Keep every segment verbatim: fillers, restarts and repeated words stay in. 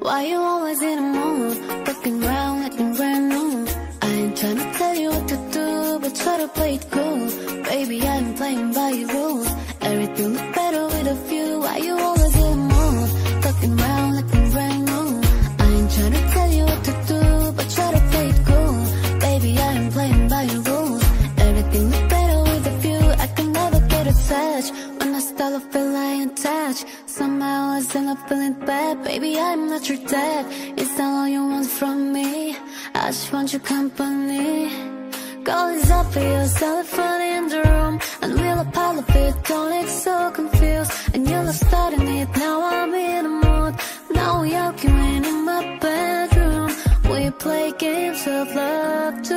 Why you always in a mood, looking round looking brand new? I ain't tryna tell you what to do, but try to play it cool. Baby, I'm playing by your rules. Everything look better with a view. Why you always in a mood, looking round looking brand new? I ain't tryna tell you what to do, but try to play it cool. Baby, I'm playing by your rules. Everything look better with a view. I can never get attached. When I start to feel I ain't attached, somehow I end up feeling bad. Baby, I'm not your dad. Is that all you want from me? I just want your company. Girl, it's obvious, elephant in the room, and we'll a pile of it. Don't look so confused, and you're not starting it. Now I'm in the mood. Now we arguing in my bedroom. We play games of love to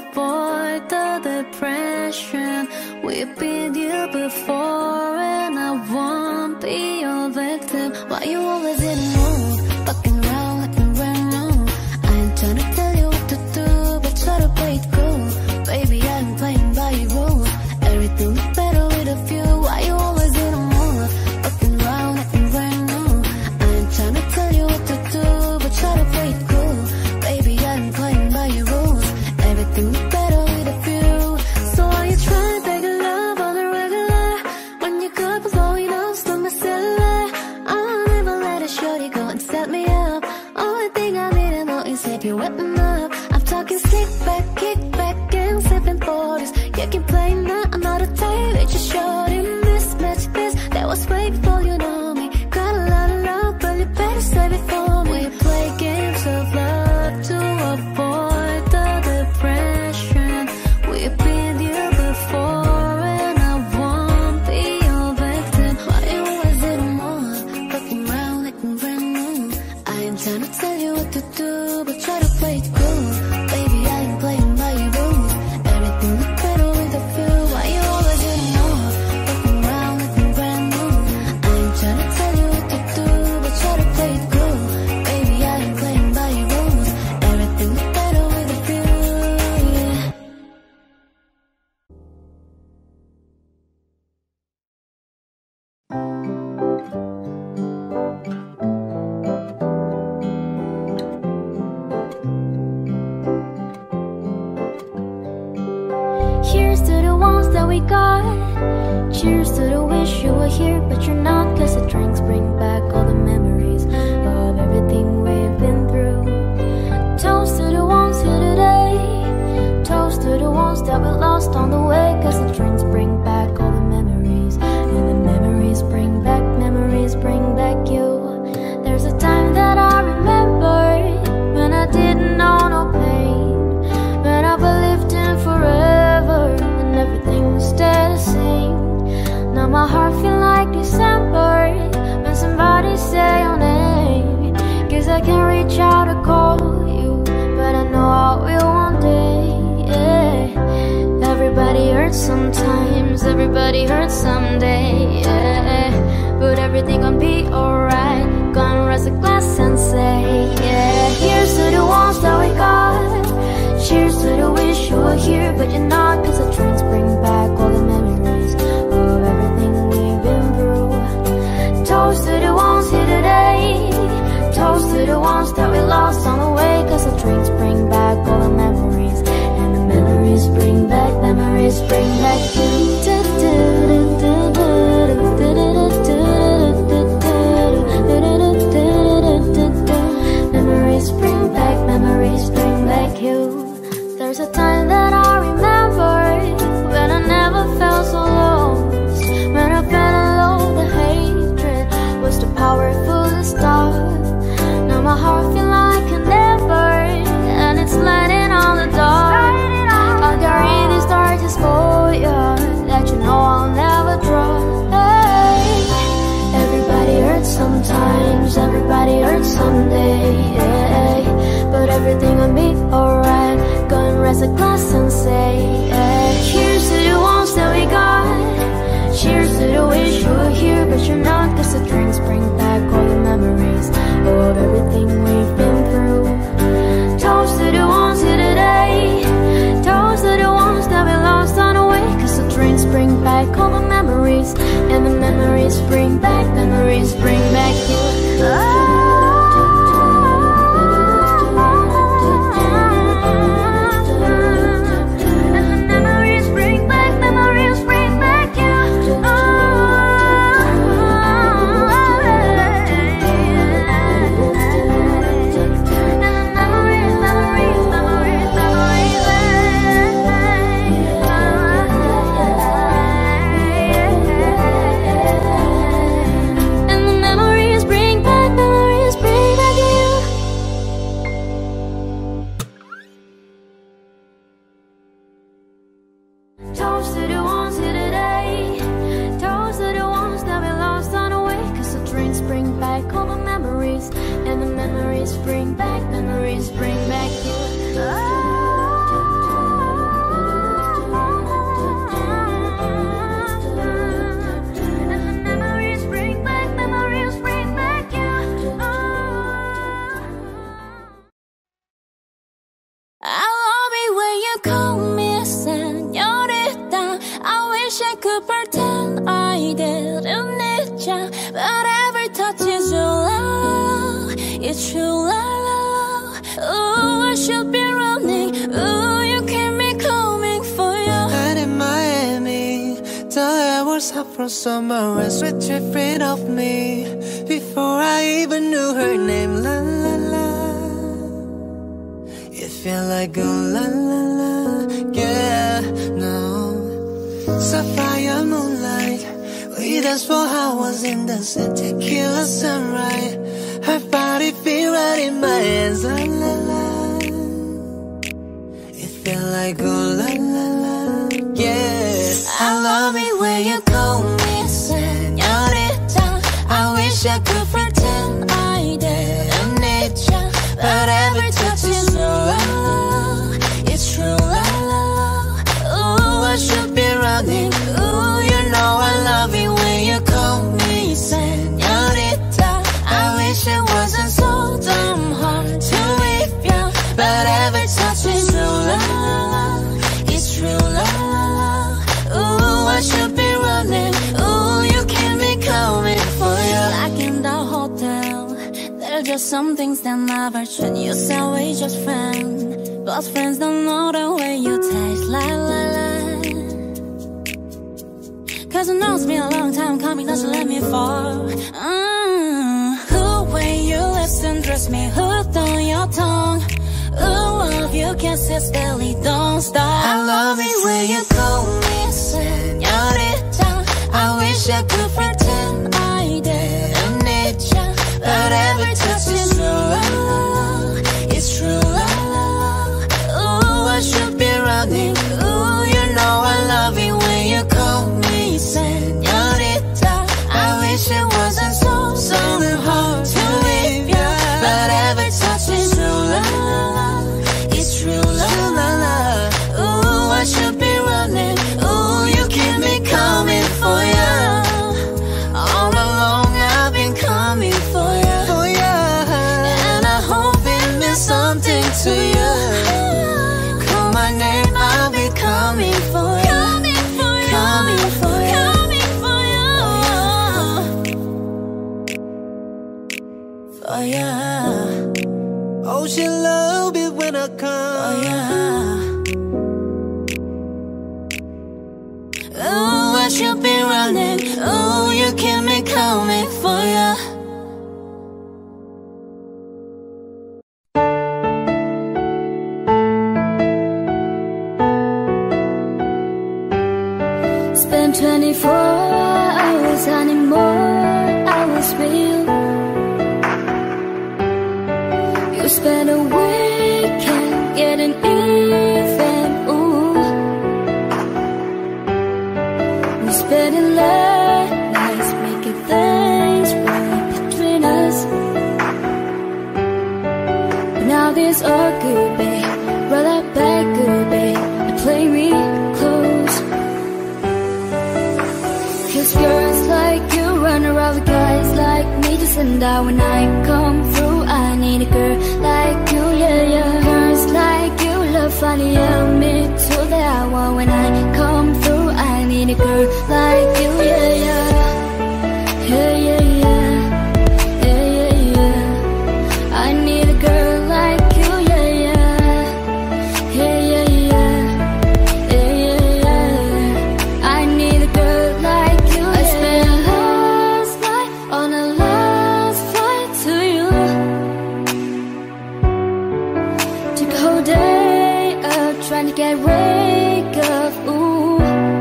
avoid the depression. We've been here before, and I won't be your victim. Why you always in the mood, fucking around looking brand new? I ain't tryna tell you what to do, but try to play it cool. Baby, I'm playing by your rules. Everything look better with a view. Why you always in the mood, fucking around looking brand new? I ain't tryna tell you what to do, but try to play it cool. Baby, I'm playing by your rules. Everything look better with a view. So why you trying to beg a love on the regular, when you could be blowing up to my cellular? I'll never let a shorty go and set me up. Only thing I need to know is if you're wetting up. I'm talking stick back, kick back, and sipping forties. You can play now, another time. It's just shorty, mismatch this. That was way before you know me. Got a lot of love, but you better save it for me. We play games of love to avoid the depression. We've been here before, and I won't be your victim. Why you always in the mood, looking round looking brand new? I ain't tryna tell you what to do, but try to play it cool. Baby, I ain't playing by your rules. Everything look better with a view. Why you always in the mood, looking round looking brand new? I ain't tryna tell you what to do, but try to play it cool. Baby, I ain't playing by your rules. Everything look better with a view, yeah. Here's to the ones that we got. Cheers to the wish you were here, but you're not. Cause the drinks bring back all the memories of everything we've been through. Toast to the ones here today. Toast to the ones that we lost on the way. Cause the drinks bring back all the memories, and the memories bring back, memories bring back you. There's a time that I remember, when I didn't know no pain, when I believed in forever, and everything would stay the same. Now my heart feel like December, when somebody say your name. Cause I can't reach out to call you, but I know I will one day, yeah. Everybody hurts sometimes, everybody hurts someday, yeah. But everything gon' be alright. Gonna raise a glass and say, yeah. Here's to the ones that we got. Cheers to the wish you were here, but you're not. Cause the drinks bring back all the memories of everything we've been through. Toast to the ones here today. Toast to the ones that we lost on the way. Cause the drinks bring back all the memories, and the memories bring back, memories bring back you. Memories bring back, memories bring back you. There's a time that I remember, when I never felt so lost, when I felt alone, the hatred was too powerful to stop. Now my heart feel like a never, and it's lighting on the dark. I'll carry these darkest for you, that you know I'll never drop. Hey, everybody hurts sometimes, everybody hurts someday, yeah. But everything will be alright. Gonna raise a glass and say, yeah. Here's to the ones that we got. Cheers to the wish you were here, but you're not. Cause the drinks bring back all the memories of everything we've been through. Toast to the ones here today. Toast to the ones that we lost on the way. Cause the drinks bring back all the memories, and the memories bring back, memories bring back you. Oh. Toast to the ones here today. Toast to the ones that we lost on the way. Cause the drinks bring back all the memories. And the memories bring back, memories bring back you. Oh. Could pretend I didn't need ya, but every touch is your love. It's true love. Ooh, I should be running. Ooh, you keep me coming for you. And in Miami, the air was hot from summer and sweat dripping off me. Before I even knew her name, la la la. It felt like a la la la, yeah, no. Sapphire moonlight, we danced for hours in the sun, tequila sunrise. Her body feel right in my hands, la la la. It felt like oh la la la, yeah. I love it when you call me señorita. I wish I could pretend I didn't need ya, but every touch is your love. It's true love. Ooh, I should be running. Ooh, you know I love it when you call me señorita. I wish it wasn't so damn hard to leave ya, but every touch is true love. It's true love. Ooh, I should be running. Ooh, you keep me coming for you. Like in the hotel, there are just some things that never change. You say we just friends, but friends don't know the way you taste. La la la. Cause I know it's been a long time coming, don't you let me fall. mm. The way you listen, dress me hooked on your tongue. Ooh, all of you kisses steadily don't stop. I love it when you call me señorita. I wish I could pretend I didn't need ya, but every touch is true love. It's true love. Ooh, I should be running. Ooh, you know I love it when you call me señorita. I wish it wasn't so, so hard to leave ya, but every touch is true love. It's true love. Ooh, I should be running. Ooh, you keep me coming for ya. All along I've been coming for ya, for ya. And I hope it means something to you. Call my name, I'll be coming for ya. Coming for ya. Oh yeah. Oh, she love it when I come. Oh yeah. Oh, I should be running. Oh, you keep me coming for ya. Spend twenty-four hours and more hours with you. You spend a weekend getting even, ooh. We spend a late nights making things right between us. But now this all good, babe. Roll that back good, babe, and play me close. Cause girls like you run around with guys like me to send out when I come through. I need a girl like you, yeah, yeah. Girls like you love funny, yeah, me too. That I want when I come through. I need a girl like you, yeah, yeah. Yeah, yeah, yeah. Yeah, yeah, yeah. I need a girl like you, yeah, yeah. Yeah, yeah, yeah. Yeah, yeah, yeah. I need a girl like you, yeah. I spent last night on a last flight to you. Took a whole day up trying to get wake up, ooh.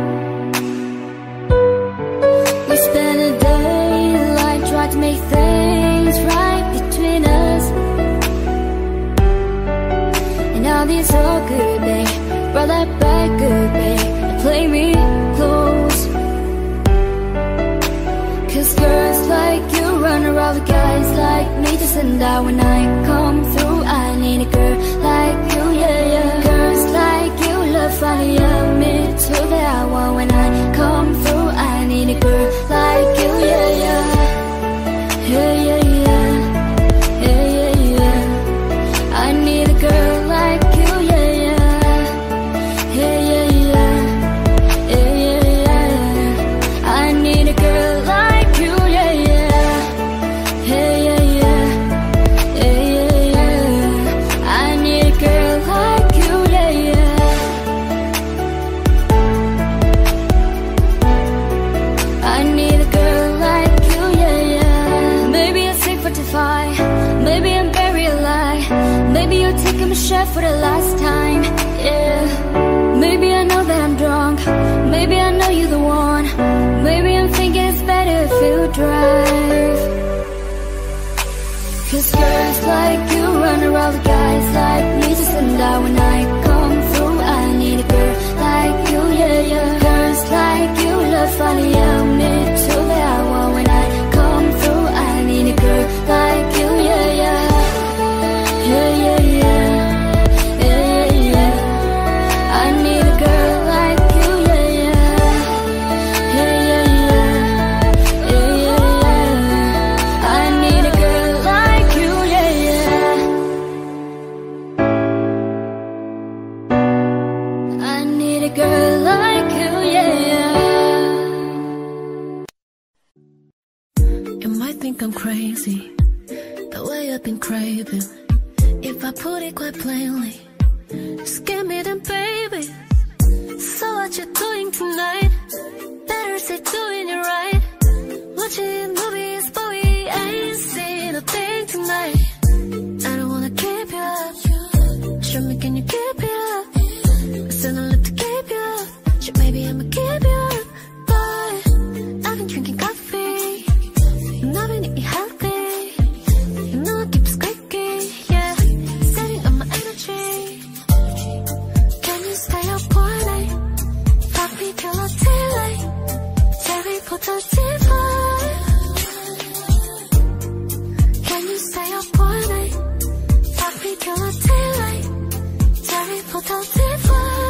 We spent a daylight trying to make things right between us. And now these all good, babe. Roll that back good, babe. play me close. Cause girls like you run around with guys like me to send out. When I come through, I need a girl like you, yeah, yeah. Girls like you love finally admit to that I want. When I come through, I need a girl like you, yeah, yeah. Yeah, yeah, yeah. Yeah, yeah, yeah. I need a girl like you, yeah, yeah. Yeah, yeah, yeah. Yeah, yeah, yeah. I need a girl like you, yeah, yeah. Yeah, yeah, yeah. Yeah, yeah, yeah. I need a girl like you, yeah, yeah. I need a girl like you, yeah, yeah. Maybe I'm sick for to fight. Maybe I'm very alive. Maybe you're taking my shot for the last time, yeah. Maybe I know that I'm drunk. Maybe I know you're the one. Maybe I'm thinking it's better if you drive. Cause girls like you run around with guys like me to send out. When I come through, I need a girl like you, yeah, yeah. Girls like you love funny, admit to that I want. When I come through, I need a girl like you, yeah, yeah. Yeah, yeah, yeah. Yeah, yeah, yeah. I need a girl like you, yeah, yeah. Yeah, yeah, yeah. Yeah, yeah, yeah. I need a girl like you, yeah, yeah. I need a girl like you, yeah, yeah. You might think I'm crazy, the way I've been craving. If I put it quite plainly, just give me them, baby. So what you doing tonight? Better say doing it right. Watching movies, but we ain't seen a thing tonight. I don't wanna keep you up. Show me, can you keep it up? I said I love to keep you up. Shit, maybe I'ma keep you up. But I've been drinking coffee, and I've been eating healthy. You know I keep squeaky, yeah. Setting up my energy. Can you stay up all night? Fuck me till I daylight. Jerry put a T V. Can you stay up all night? Fuck me till I daylight. Jerry put a T V.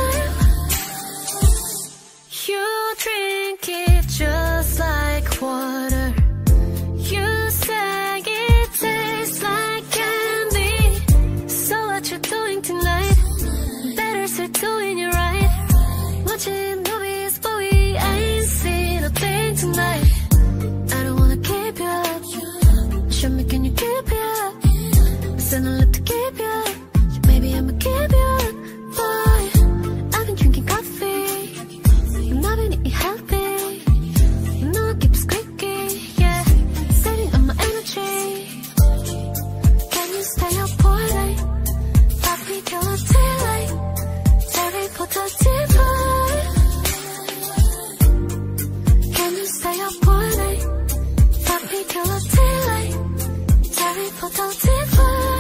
You drink it just like water. You say it tastes like candy. So what you doing tonight? Better start doing it right. Watching movies, but we ain't seen a thing tonight. I don't wanna keep you up. Show me, can you keep it up? I said I love to keep you up. Maybe I'ma keep you up. Boy, I've been drinking coffee, and I've been eating healthy. You know I keep squeaky, yeah. Setting up my energy. Can you stay up all night? Fuck me till I daylight. Jerry put a T V. Can you stay up all night? Fuck me till I daylight. Jerry put a T V.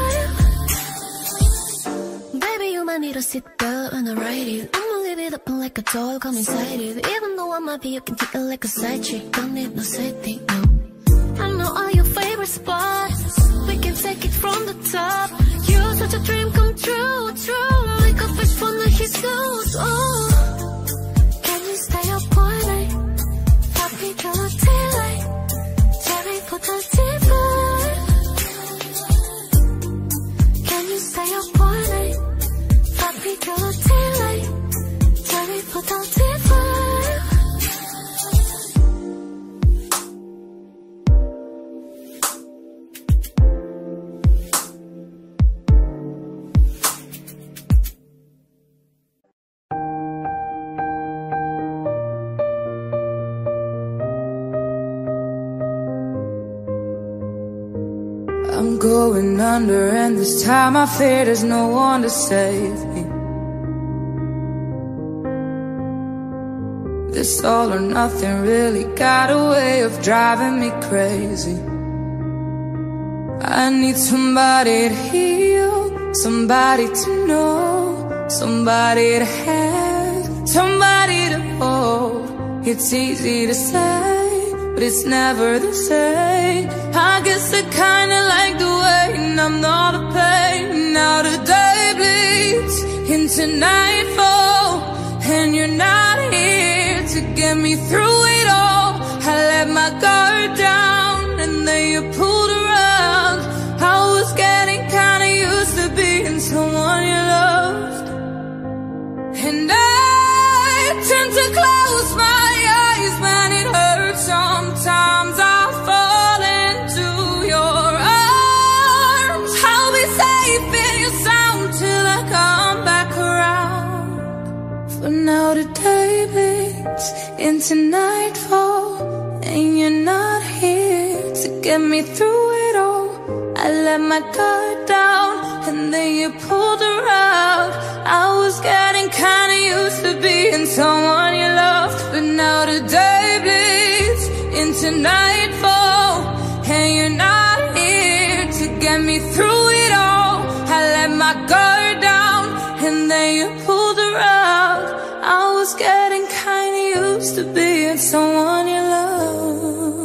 Baby, you might need a seatbelt when I ride it. I'ma leave it open like a door, come inside it. Even though I might be, you can take it like a side chick. Don't need no setting, no. I know all your favorite spots. We can take it from the top. You're such a dream come true, true. Like a fish from the Jesus, oh. Can you stay up all night? Fuck me till the daylight. Jerry put a T V. Can you stay up all night? Fuck me till the daylight. Jerry put a T V. I'm going under, and this time I fear there's no one to save me. This all or nothing really got a way of driving me crazy. I need somebody to heal, somebody to know, somebody to have. somebody to hold. It's easy to say, but it's never the same. I guess I kinda like the way I'm not a pain. Now the day bleeds into nightfall, and you're not here to get me through it all. I let my guard down, and then you pulled around. I was getting kinda used to being someone you loved, and I tend to close my eyes when it hurts. Sometimes I fall into your arms. I'll be safe in your sound till I come back around. For now the day bleeds into nightfall, and you're not here to get me through it all. I let my guard down, and then you pulled around. I was getting kinda used to being someone you loved, but now the day bleeds into nightfall, and you're not here to get me through it all. I let my guard down, and then you pulled around. I was getting kinda used to being someone you loved.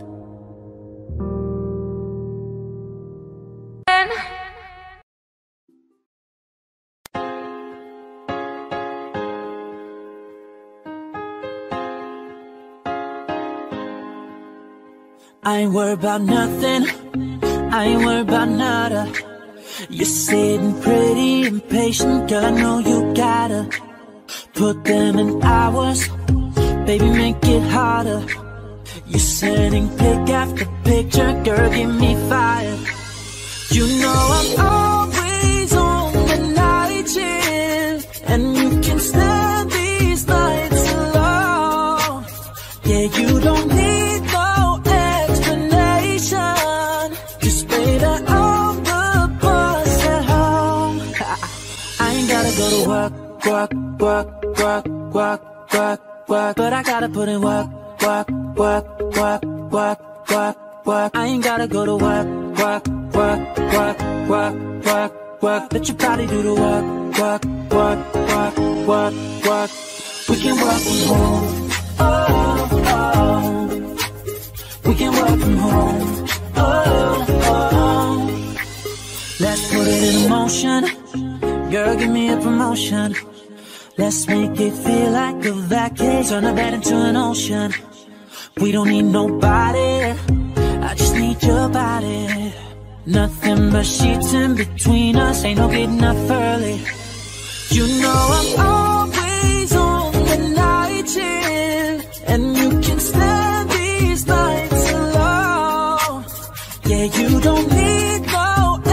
I ain't worried about nothing, I ain't worried about nada. You're sitting pretty impatient, girl, I know you gotta put them in hours, baby, make it harder. You're sending pic after picture, girl, give me fire. You know I'm always on the night shift, and you can stand these nights alone. Yeah, you don't need no explanation, just baby, I'm the boss at home. I ain't gotta go to work, work, work, work, work, work, work, but I gotta put in work, work, work, work, work, work, work. I ain't gotta go to work, work, work, work, work, work, work. Let your body do the work, work, work, work, work, work. We can work from home, oh, oh. We can work from home, oh, oh. Let's put it in motion, girl, give me a promotion. Let's make it feel like a vacation, turn a bed into an ocean. We don't need nobody, I just need your body. Nothing but sheets in between us, ain't no getting up early. You know I'm always on the night shift, and you can stand these nights alone. Yeah, you don't need no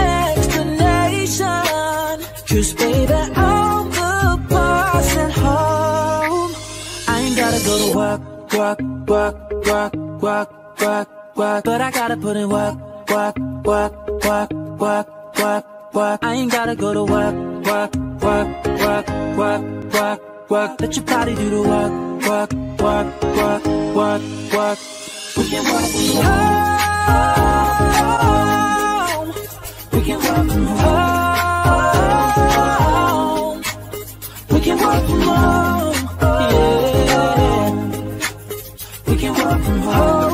explanation, 'cause baby, I'm the boss at home. I ain't gotta go to work, work, work, work, work, work, work, but I gotta put in work, work, work, work, work, work, work. I ain't gotta go to work, work, work, work, work, work, work. Let your body do the work, work, work, work, work, work. We can work from home, we can work from home, we can work from home, yeah. We can work from home.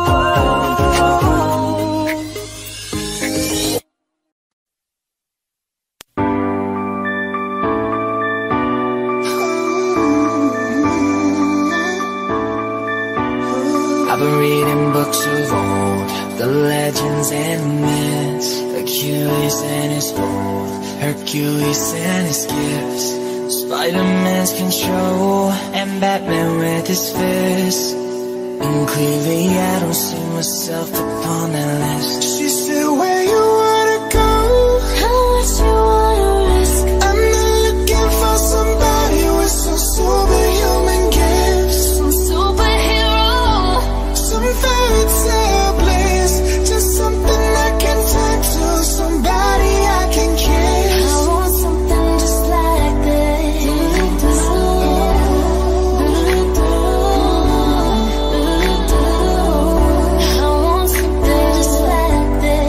I've been reading books of old, the legends and myths, Achilles and his gold, Hercules and his gifts, Spider-Man's control, and Batman with his fists. And clearly I don't see myself upon that list. She said, where you wanna go? How much you wanna risk? I'm not looking for somebody with some superhuman gifts, Some superhero, some fairy tale bliss, just something I can turn to, somebody I can kiss. I want something just like this. I want something just like this.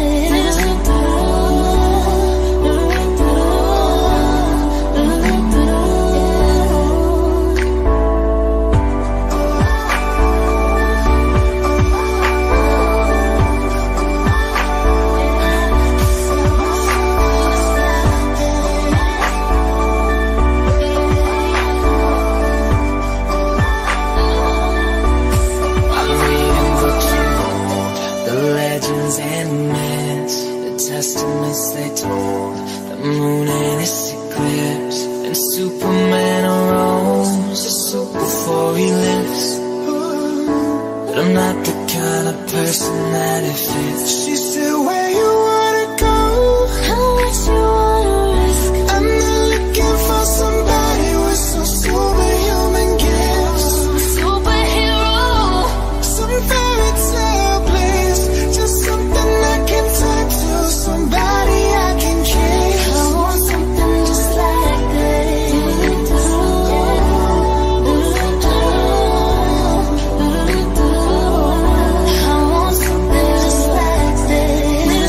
Superman arose a soup before he lives. But I'm not the kind of person that it fits. She said, where you wanna go? How much you wanna risk? I'm not looking for somebody with some superhuman gifts. Superhero. Some fairy tale bliss, just something I can turn to, somebody I can kiss. I want something just like this. I want something just like this.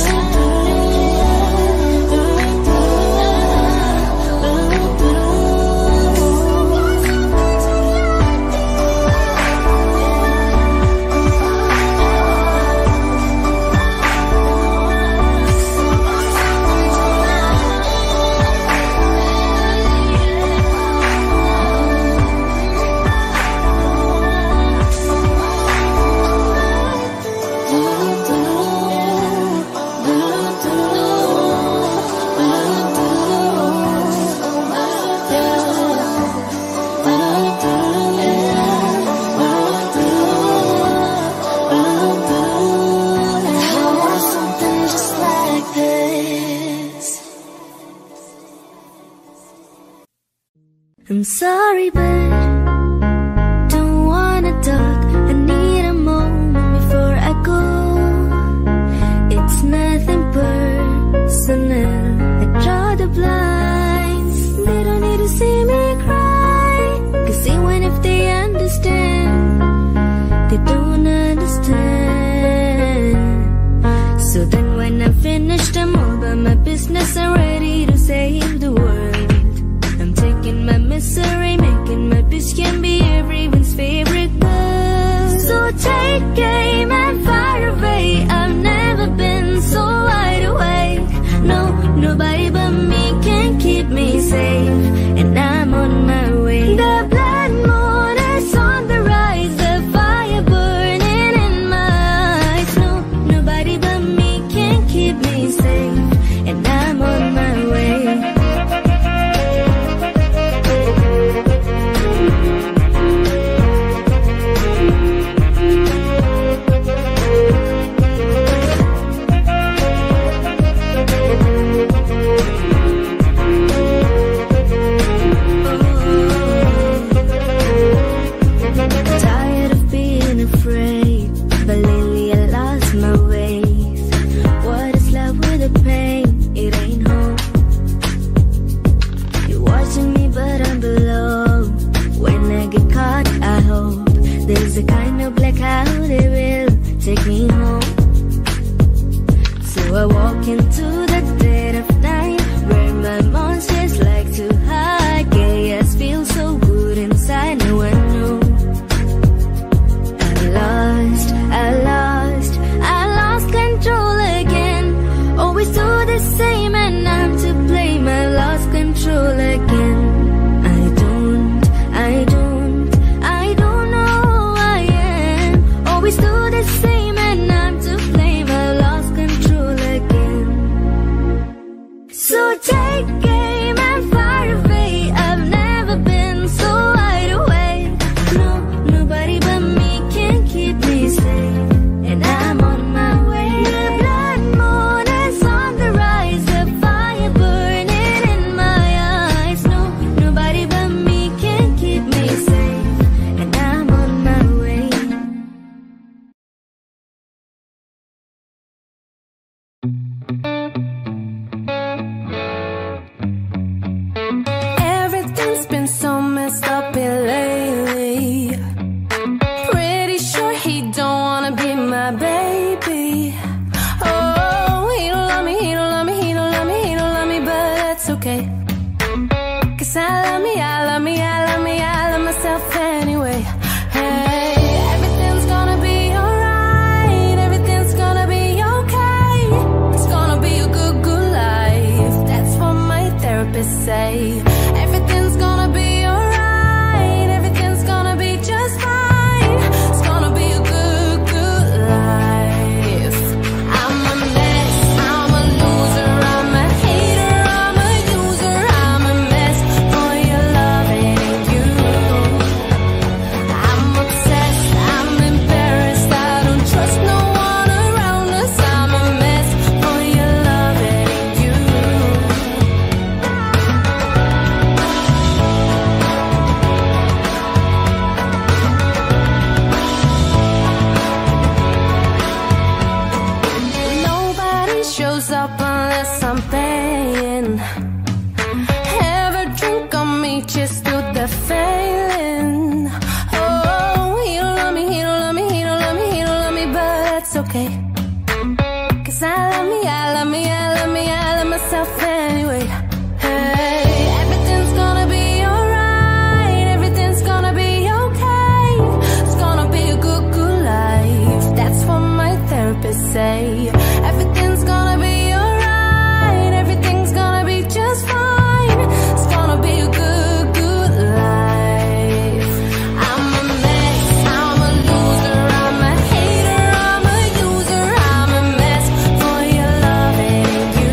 I want something just like this. I'm sorry, but don't wanna talk. I need a moment before I go. It's nothing personal. I draw the blinds. They don't need to see me cry. Cause even if they understand, they don't understand. So then when I finish them all by my business, I'm ready to save the world. I'm taking my misery, making my bitch can be everyone's favorite girl. So take aim and fire away. I've never been so wide awake. No, nobody but me can keep me safe. And I'm on my way. The blood moon is on the rise. The fire burning in my eyes. No, nobody but me can keep me safe. And I'm on my way. Oh, that feeling. Oh, he don't love me, he don't love me, he don't love me, he don't love me, but that's okay. Cause I love me, I love me, I love me, I love myself anyway. Hey, everything's gonna be alright, everything's gonna be okay. It's gonna be a good, good life. That's what my therapist say. Everything's gonna be alright, everything's gonna be just fine. It's gonna be a good, good life. I'm a mess, I'm a loser, I'm a hater, I'm a user, I'm a mess for your loving you.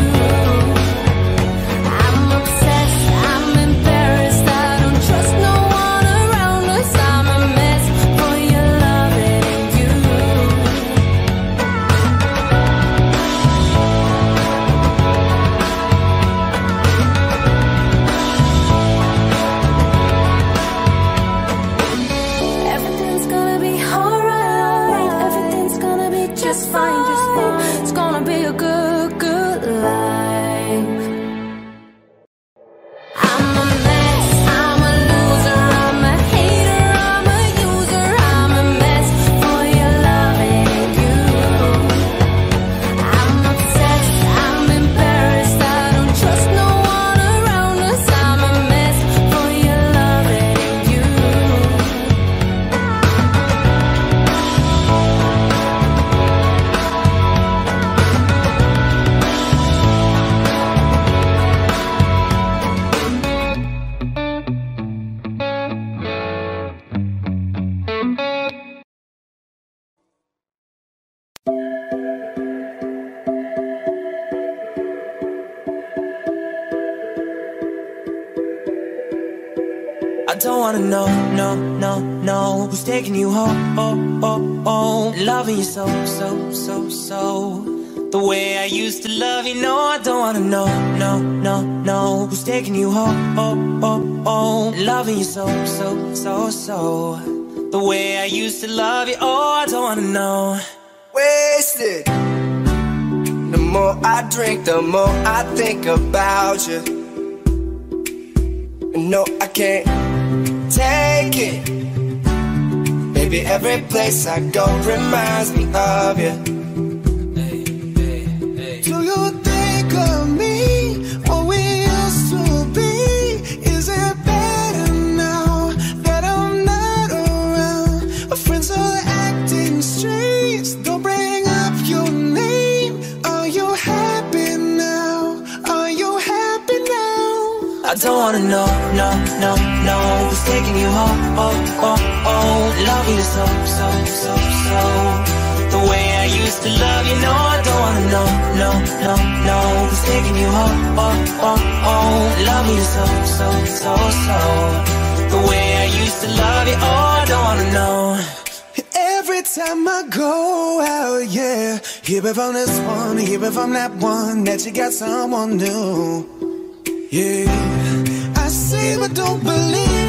I'm obsessed, I'm embarrassed, I don't trust no one around us. I'm a mess for your loving you. Everything's gonna be alright, everything's gonna be just fine, just fine. It's gonna be a good, good life. I'm a mess, I'm a loser, I'm a hater, I'm a user, I'm a mess for your loving you. I'm obsessed, I'm embarrassed, I don't trust no one around us. I'm a mess for your loving you. I don't wanna know, no, no, no, who's taking you home, oh, oh, oh, loving you so, so, so, so, the way I used to love you. No, I don't wanna know, no, no, no, who's taking you home, oh, oh, oh, loving you so, so, so, so, the way I used to love you. Oh, I don't wanna know. Wasted. The more I drink, the more I think about you. No, I can't take it. Baby, every place I go reminds me of you. Do you think of me, what we used to be? Is it better now that I'm not around? My friends are acting strange, don't bring up your name. Are you happy now? Are you happy now? I don't wanna know, no, no, no, who's taking you home, oh, oh, oh, loving you so, so, so, so, the way I used to love you. No, I don't wanna know, no, no, no, who's taking you home, oh, oh, oh, loving you so, so, so, so, the way I used to love you. Oh, I don't wanna know. Every time I go out, yeah, hear it from this one, hear it from that one, that you got someone new. Yeah, I see but don't believe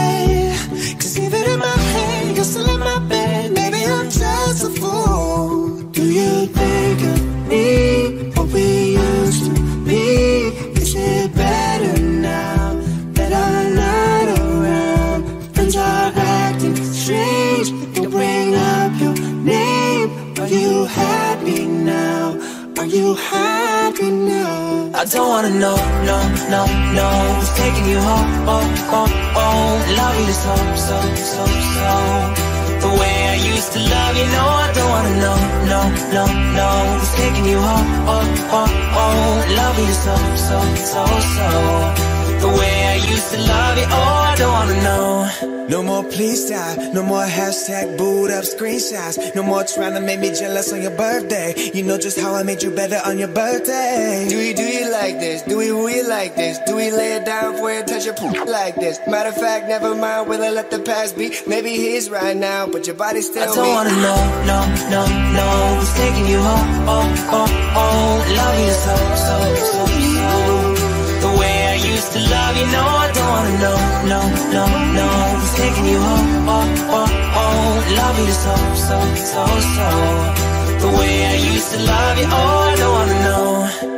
it, cause even in my head, you're still in my bed. Maybe I'm just a fool. Do you think of me, what we used to be? Is it better now that I'm not around? Friends are acting strange, don't bring up your name. Are you happy now? Are you happy now? I don't wanna know, no, no, no, who's taking you home, oh, oh, oh, loving you so, so, so, so, the way I used to love you. No, I don't wanna know, no, no, no, who's taking you home, oh, oh, oh, loving you so, so, so, so, the way I used to love you. Oh, I don't wanna know. No more please stop, no more hashtag booed up screenshots, no more trying to make me jealous on your birthday. You know just how I made you better on your birthday. Do we, do you like this? Do we really like this? Do we lay it down for you and touch your poop like this? Matter of fact, never mind, will I let the past be? Maybe he's right now, but your body's still me. I don't me. wanna know, no, no, no, who's taking you home, oh, oh, oh, loving you so, so, so, so, the way I used to love you. No, I don't wanna know, no, no, no, who's taking you home, oh, oh, oh, loving you so, so, so, so, the way I used to love you. Oh, I don't wanna know.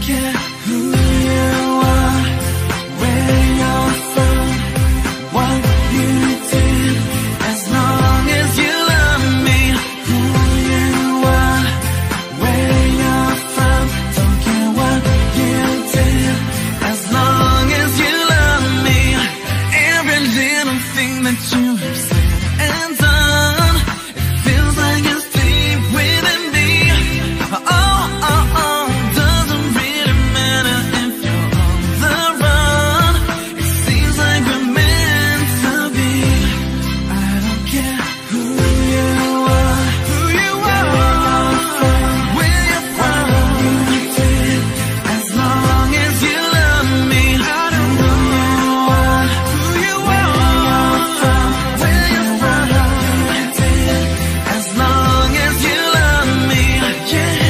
care who you are, where you're from, what you did, as long as you love me. Who you are, where you're from, don't care what you did, as long as you love me. Every little thing that you have said and done, it feels like it's deep within me. Oh, oh, oh, doesn't really matter if you're on the run. It seems like we're meant to be. I don't care who you are, who you are, where you're from, where you're from, you did, as long as you love me. I don't know who you are, where you're from, you did, as long as you love me. Yeah.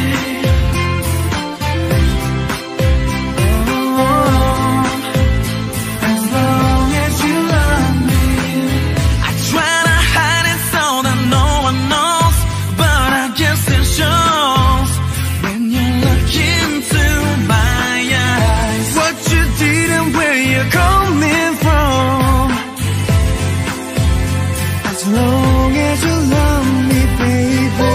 As long as you love me. I try to hide it so that no one knows, but I guess it shows when you look into my eyes. What you did and where you're coming from. As long as you love me, baby.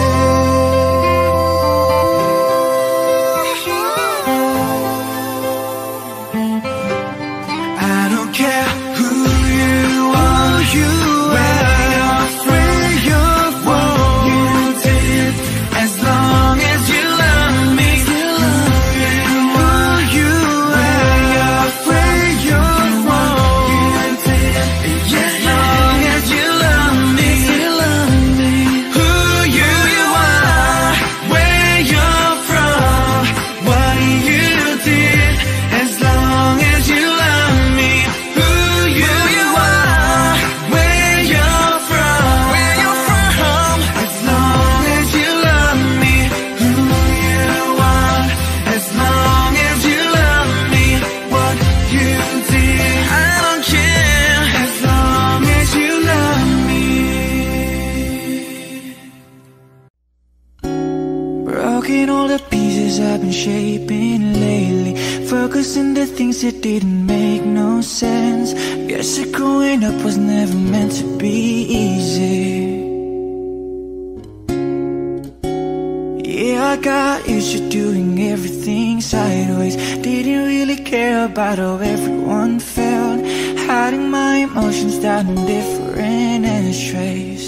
I don't care who you are, you where you're from, you're from, you did, as long as you love me. Who you are, you where you're from, you're from, you did, as long as you love me. Who you are, where you're from, what you did, as long as you love me. Who you are, where you're from, where you're from, as long as you love me. Who you are, as long as you love me. What you did, I don't care, as long as you love me. Broken all the pieces I've been shaping lately, focusing the things that didn't make no sense. Guess that growing up was never meant to be easy. Yeah, I got used to doing everything sideways. Didn't really care about how everyone felt, hiding my emotions down in different ashtrays.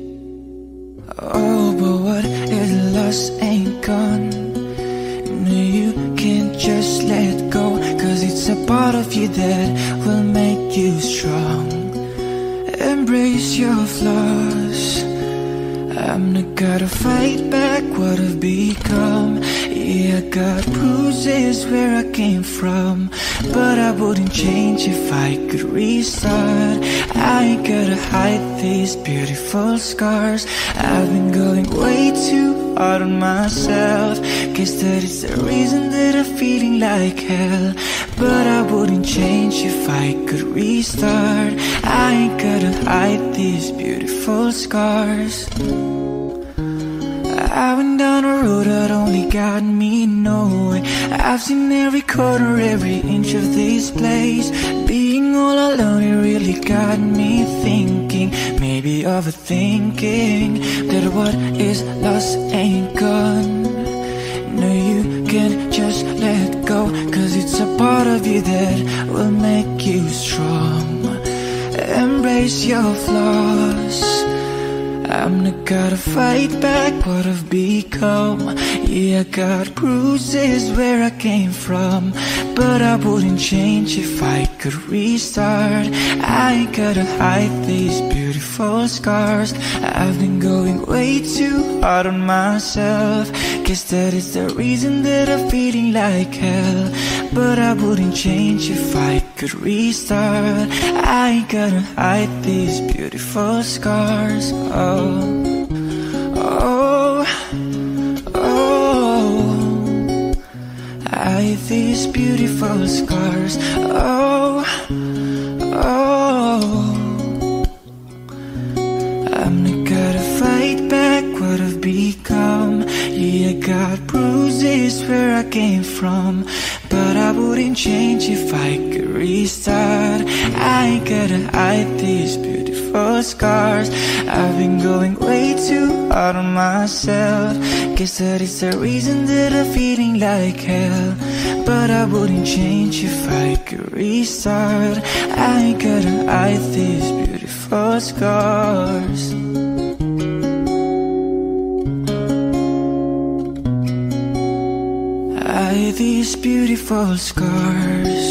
Oh, but what is lost ain't gone. No, you can't just let go, cause it's a part of you that will make you strong. Embrace your flaws. I'm not gonna fight back what I've become. Yeah, I got bruises where I came from, but I wouldn't change if I could restart. I ain't gotta hide these beautiful scars. I've been going way too hard on myself. Guess that is the reason that I'm feeling like hell, but I wouldn't change if I could restart. I ain't gotta hide these beautiful scars. I went down a road that only got me nowhere. I've seen every corner, every inch of this place. Being all alone, it really got me thinking, maybe overthinking, that what is lost ain't gone. No, you can't just let go, cause it's a part of you that will make you strong. Embrace your flaws. I'm not gonna fight back what I've become. Yeah, I got bruises where I came from, but I wouldn't change if I could restart. I ain't gotta hide these beautiful scars. I've been going way too hard on myself. Guess that is the reason that I'm feeling like hell, but I wouldn't change if I could restart. I ain't gotta hide these beautiful scars. Oh, oh, oh, hide these beautiful scars. Oh, oh, I'm not gonna fight back what I've become. Yeah, I got bruises where I came from, but I wouldn't change if I could restart. I ain't gotta hide these beautiful scars. I've been going way too hard on myself. Guess that is the reason that I'm feeling like hell. But I wouldn't change if I could restart. I ain't gotta hide these beautiful scars. Hide these beautiful scars.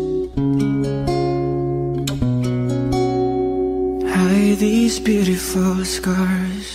Hide these beautiful scars.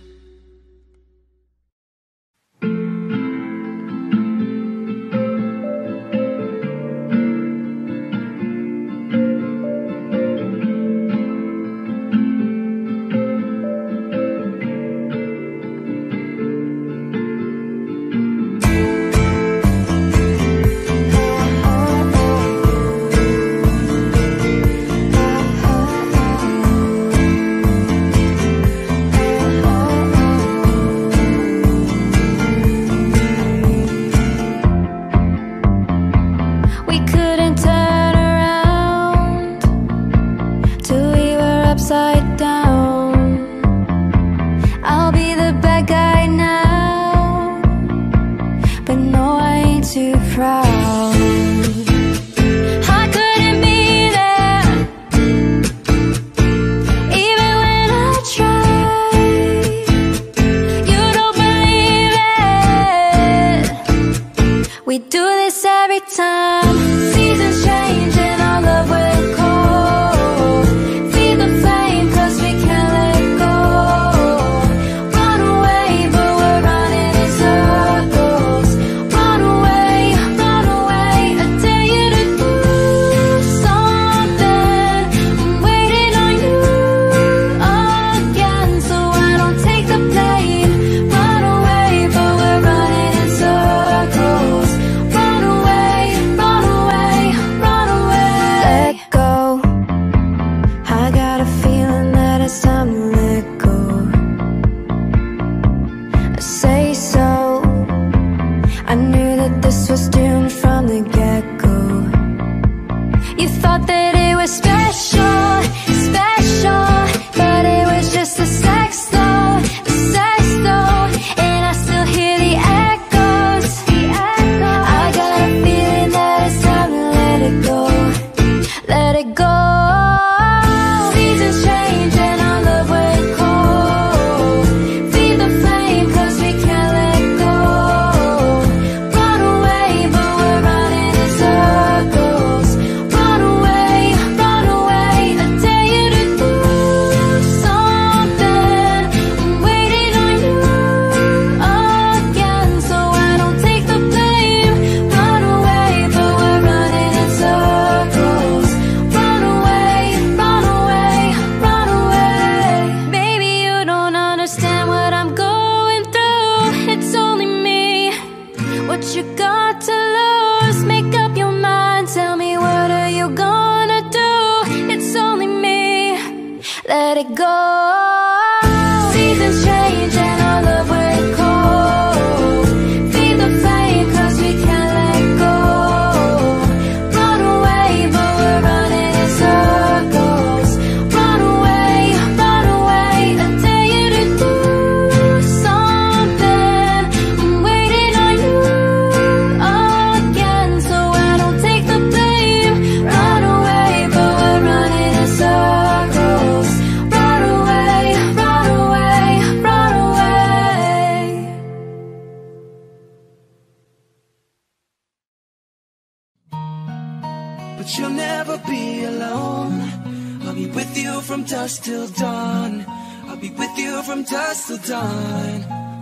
But you'll never be alone. I'll be with you from dusk till dawn. I'll be with you from dusk till dawn.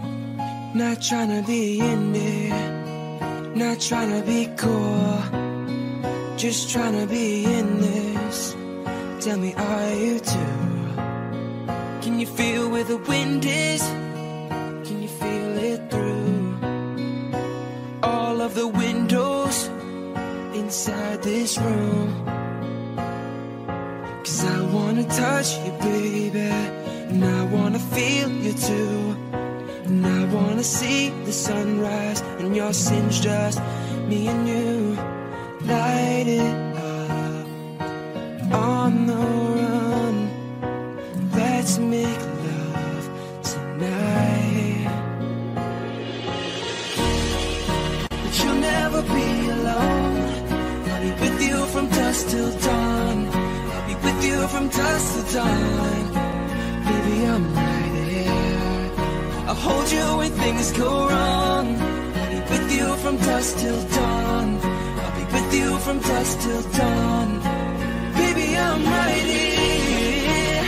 Not trying to be in there, not trying to be cool, just trying to be in this. Tell me, are you too? Can you feel where the wind is? Can you feel it through all of the windows inside this room? 'Cause I wanna touch you, baby, and I wanna feel you too. And I wanna see the sunrise and your sins, just me and you. Light it up on the run. Let's make love tonight. But you'll never be alone. I'll be with you from dusk till dawn. I'll be with you from dusk till dawn. Baby, I'm right here. I'll hold you when things go wrong. I'll be with you from dusk till dawn. I'll be with you from dusk till dawn. Baby, I'm right here.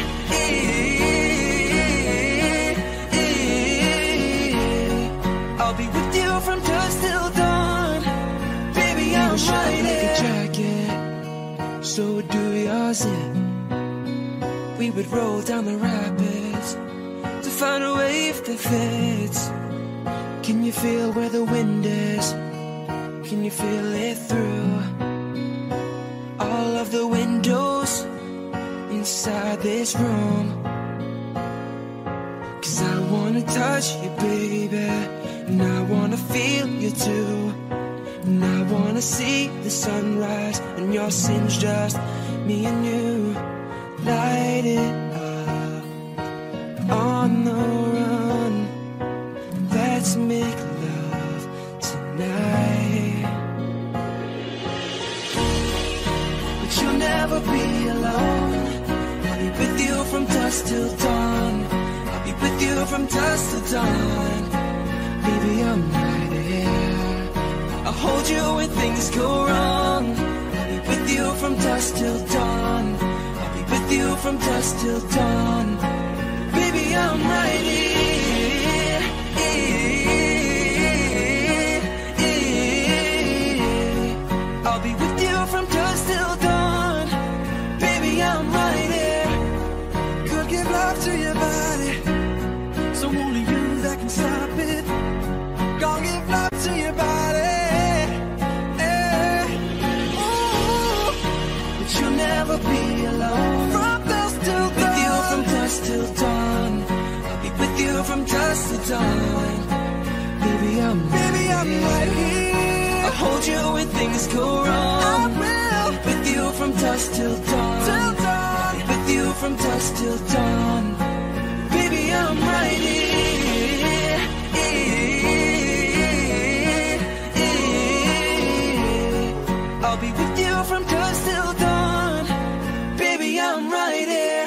I'll be with you from dusk till dawn. Baby, I'm right here. Like a jacket, so do yours in. We would roll down the rapids to find a wave that fits. Can you feel where the wind is? Can you feel it through all of the windows inside this room? 'Cause I wanna touch you, baby, and I wanna feel you too. And I wanna see the sunrise and your sins, just me and you. Light it up on the run. Let's make love tonight. But you'll never be alone. I'll be with you from dusk till dawn. I'll be with you from dusk till dawn. Baby, I'm right here. I'll hold you when things go wrong. I'll be with you from dusk till dawn. I'll be with you from dusk till dawn. Baby, I'm right here. I'll be with you from dusk till dawn. Baby, I'm right here. Could give love to your body, so only you that can stop it. Gonna give love to your body. You'll never be alone. From dusk till dawn. With you from dusk till dawn. I'll be with you from dusk till dawn. Baby, I'm Baby, I'm right here. I'll hold you when things go wrong. I will. With you from dusk till dawn. Till dawn. I'll be with you from dusk till dawn. Baby, I'm right here. I'll be with you from dusk till dawn. Baby, I'm right here.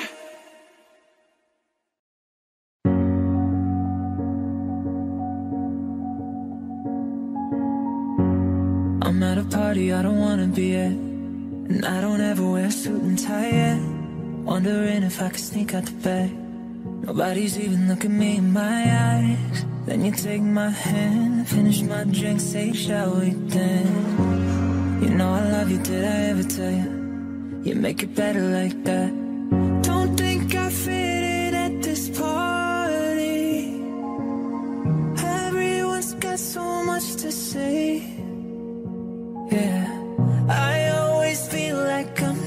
I'm at a party I don't wanna be at, and I don't ever wear a suit and tie yet. Wondering if I could sneak out the back. Nobody's even looking me in my eyes. Then you take my hand, finish my drink, say, shall we dance? You know I love you, did I ever tell you? You make it better like that. Don't think I fit in at this party. Everyone's got so much to say. Yeah, I always feel like I'm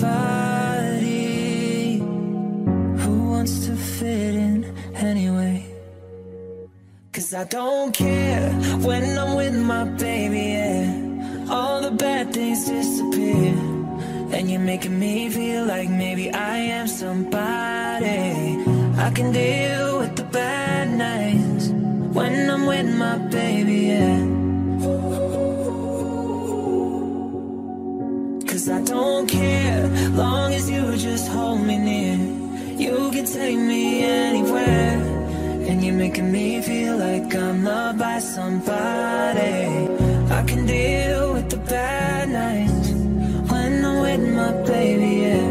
nobody. Who wants to fit in anyway? 'Cause I don't care when I'm with my baby, yeah. All the bad things disappear, and you're making me feel like maybe I am somebody. I can deal with the bad nights when I'm with my baby, yeah. 'Cause I don't care, long as you just hold me near. You can take me anywhere, and you're making me feel like I'm loved by somebody. I can deal with the bad nights when I'm with my baby, yeah.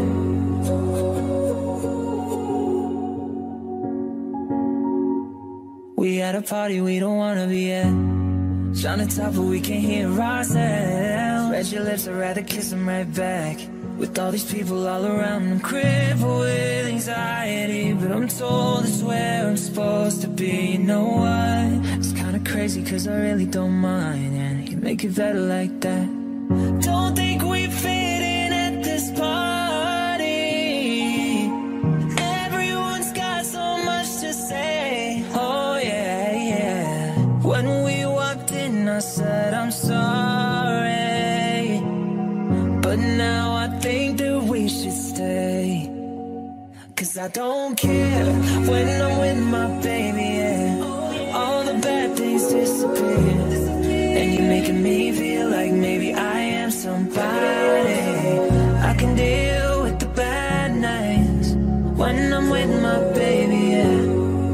We at a party we don't wanna be at. Trying to talk but we can't hear ourselves. Red your lips, I'd rather kiss them right back. With all these people all around, I'm crippled with anxiety, but I'm told it's where I'm supposed to be. You know what? It's kinda crazy 'cause I really don't mind, and you make it better like that. Don't think we fit in at this party. Everyone's got so much to say. Oh yeah, but now I think that we should stay. Cause I don't care when I'm with my baby, yeah. All the bad things disappear, and you're making me feel like maybe I am somebody. I can deal with the bad nights when I'm with my baby, yeah.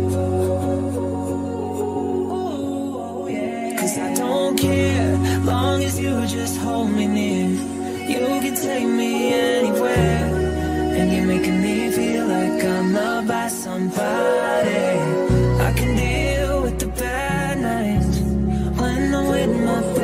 Cause I don't care, long as you just hold me near. You can take me anywhere, and you're making me feel like I'm loved by somebody. I can deal with the bad nights when I'm with my baby.